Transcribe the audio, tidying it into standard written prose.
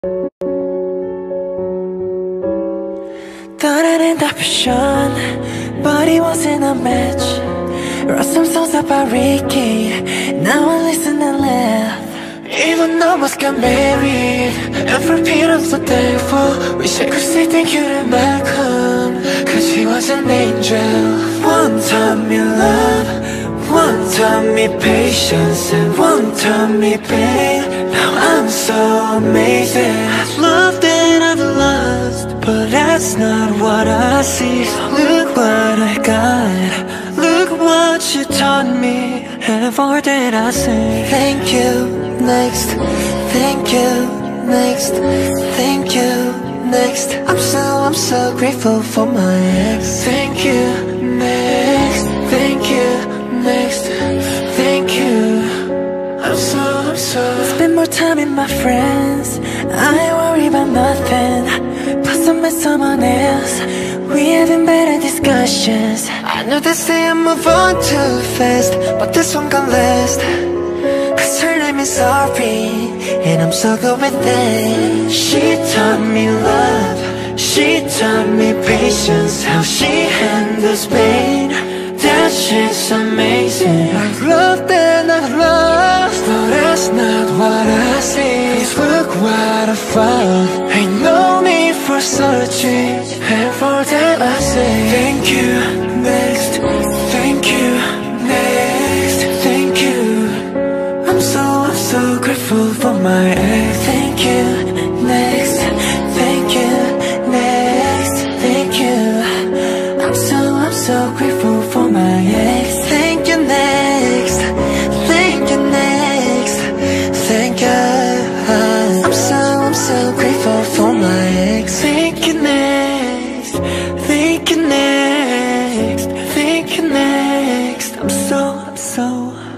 Thought I'd end up with Sean, but he wasn't a match. Wrote some songs about Ricky, now I listen and laugh. Even almost got married, and for Pete I'm so thankful. Wish I could say thank you to Malcolm, cause he was an angel. One taught me love, one taught me patience, and one taught me pain. Now I'm so amazing. I've loved and I've lost, but that's not what I see. So look what I got, look what you taught me, and for that I say thank you. Next, thank you, next, thank you, next. I'm so grateful for my ex. Thank you, next, thank you, next, thank you. I'm so spend more time with my friends, I ain't worry about nothing. Plus I met someone else, we having better discussions. I know they say I move on too fast, but this one gon' last. Her name is Aubrey, and I'm so good with it. She taught me love, she taught me patience, how she handles pain. That shit's amazing. I've loved and I've lost, but that's not what I see. 'Cause look what I found, ain't no need for searching, and for that I say thank you, next, thank you, next, thank you. I'm so grateful for my ex. Thank you, next, thank you, next, thank you. I'm so grateful for my ex. Thank you, next, thank you, next, thank you. I'm so grateful for my ex. Thank you, next, thank you, next, thank you, next. I'm so